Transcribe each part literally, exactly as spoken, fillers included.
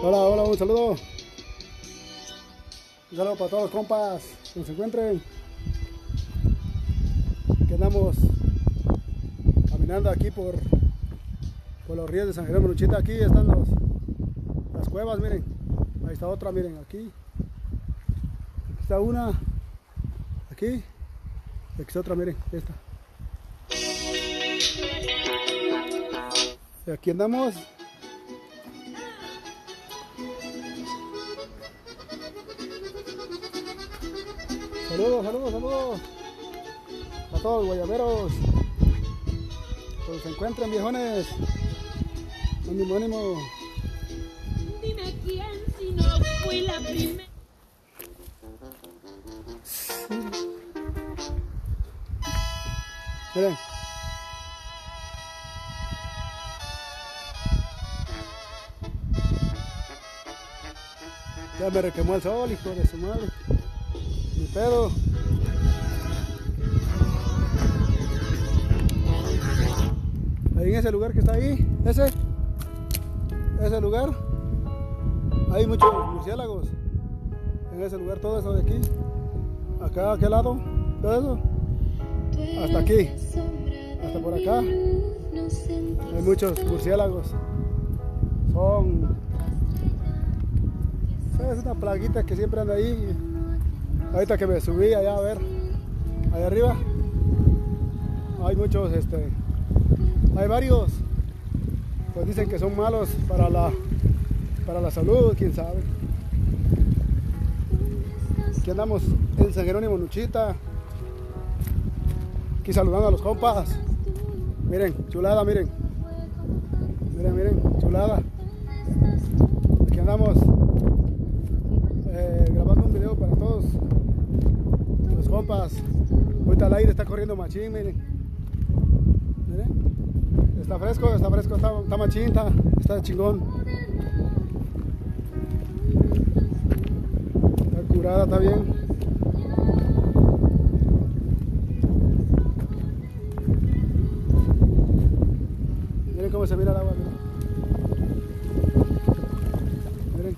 Hola, hola, un saludo. Un saludo para todos los compas que se encuentren. Que andamos caminando aquí por, por los ríos de San Jerónimo Nuchita. Aquí están los, las cuevas, miren. Ahí está otra, miren, aquí. Aquí está una. Aquí. Y aquí está otra, miren, esta. Y aquí andamos. Saludos, saludos, saludos a todos los guayaberos. Que se encuentren, viejones. Ánimo, ánimo. Dime quién si no fui la primera. Miren. Ya me requemó el sol, hijo de su madre. Ni pedo. Ahí en ese lugar que está ahí, ese, ese lugar, hay muchos murciélagos. En ese lugar, todo eso de aquí, acá, aquel lado, todo eso, hasta aquí, hasta por acá, hay muchos murciélagos. Son, es una plaguita que siempre anda ahí. Ahorita que me subí allá a ver, allá arriba, hay muchos, este, hay varios, pues dicen que son malos para la, para la salud, quién sabe. Aquí andamos en San Jerónimo Nuchita, aquí saludando a los compas. Miren, chulada, miren, miren, miren, chulada. Aquí andamos eh, grabando un video para todos los compas. Ahorita el aire está corriendo machín, miren. Miren. Está fresco, está fresco, está, está machín, está, está chingón. Está curada, está bien. Miren cómo se mira el agua, miren. Miren.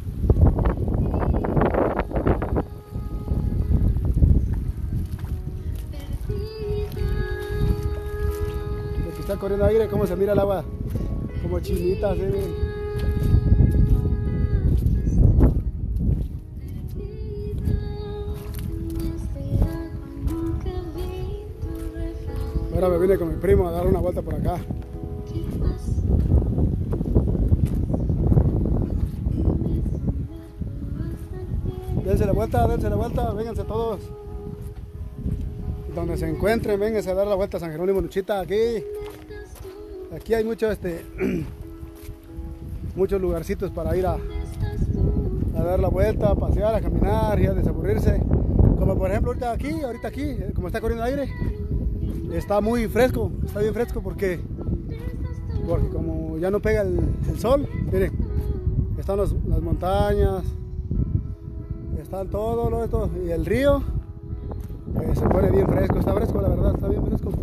Está corriendo aire, cómo se mira el agua, como chinita, así, miren. Ahora me vine con mi primo a dar una vuelta por acá. Dense la vuelta, dense la vuelta, vénganse todos. Donde se encuentren, vénganse a dar la vuelta a San Jerónimo Nuchita, aquí. Aquí hay muchos este, muchos lugarcitos para ir a, a dar la vuelta, a pasear, a caminar y a desaburrirse. Como por ejemplo ahorita aquí, ahorita aquí, como está corriendo aire, está muy fresco, está bien fresco porque, porque como ya no pega el, el sol, miren, están los, las montañas, están todo lo esto y el río, pues se pone bien fresco, está fresco la verdad, está bien fresco.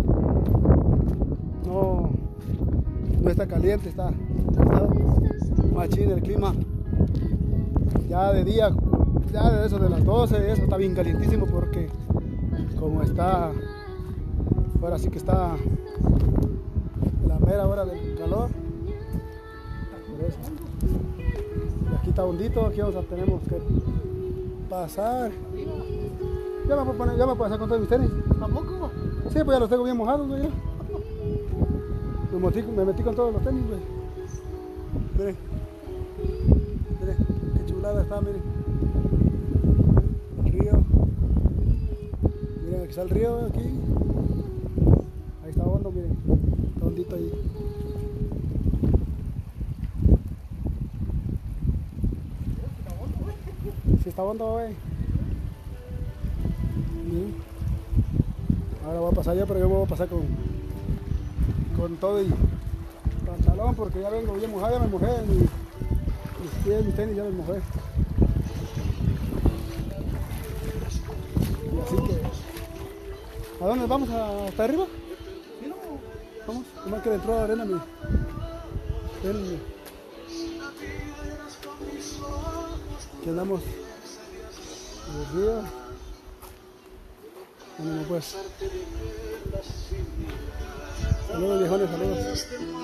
No. No está caliente, está, está machín el clima. Ya de día, ya de eso de las doce, eso está bien calientísimo porque como está, ahora sí que está la mera hora del calor. Por eso. Y aquí está hondito, aquí vamos a, tenemos que pasar. Ya me puedo poner, ya me puedo hacer con todos mis tenis. ¿Tampoco? Sí, pues ya los tengo bien mojados, güey. Me metí, me metí con todos los tenis, güey. Miren. Miren, qué chulada está, miren. El río. Miren, aquí está el río, aquí. Ahí está hondo, miren. Está hondito ahí. Sí está hondo, güey. Ahora voy a pasar yo, pero yo voy a pasar con... con todo y pantalón porque ya vengo bien mojado, ya me mojé, mis, mis pies, mis tenis ya me mojé. Y así que, ¿a dónde vamos? ¿Hasta arriba? Sí, no. Vamos, nomás que dentro de la arena, mi. Ven, mi. Aquí andamos en el río. Bueno, pues. Saludos viejones, saludos.